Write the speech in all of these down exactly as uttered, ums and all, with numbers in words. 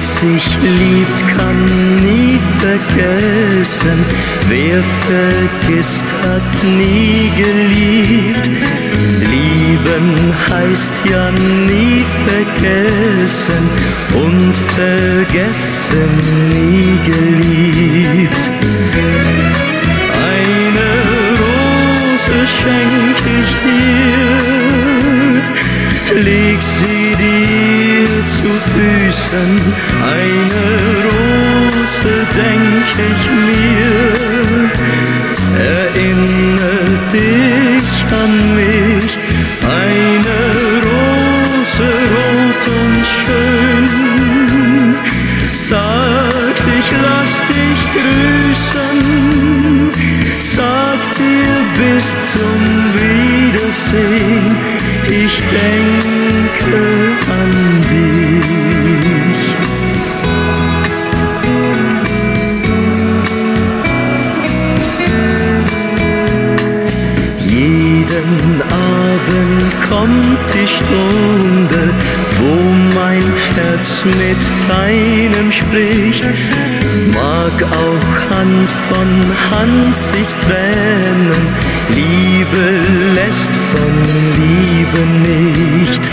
sich liebt, kann nie vergessen. Wer vergisst, hat nie geliebt. Lieben heißt ja nie vergessen und vergessen nie geliebt. Eine Rose schenk ich dir, leg sie dir zu Füßen. Eine Rose denk ich mir, erinnere dich an mich. Eine Rose rot und schön, sagt, ich lass dich grüßen, sagt dir bis zum Wiedersehen, ich denke an dich. Jeden Abend kommt die Stunde, wo mein Herz mit deinem spricht. Mag auch Hand von Hand sich trennen, Liebe lässt von Liebe nicht.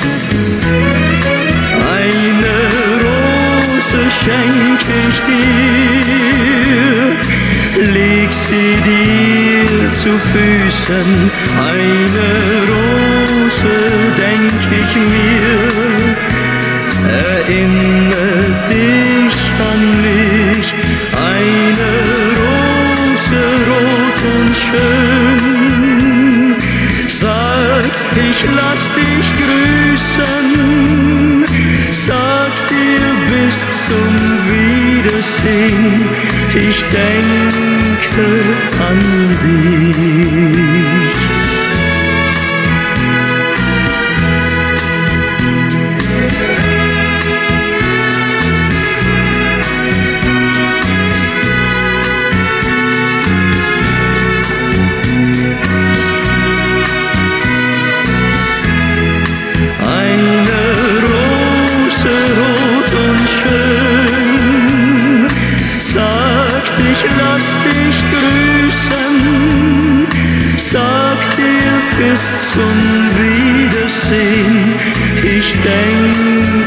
Eine Rose schenk ich dir, leg sie dir zu Füßen. Eine Rose denk ich mir, erinnere dich an mich. Eine Rose rot und schön, sagt, ich lass dich grüßen, sagt dir bis zum Wiedersehen, ich denke an dich. Eine Rose rot und schön, sagt, ich lass dich grüßen, sagt dir bis zum Wiedersehen, ich denke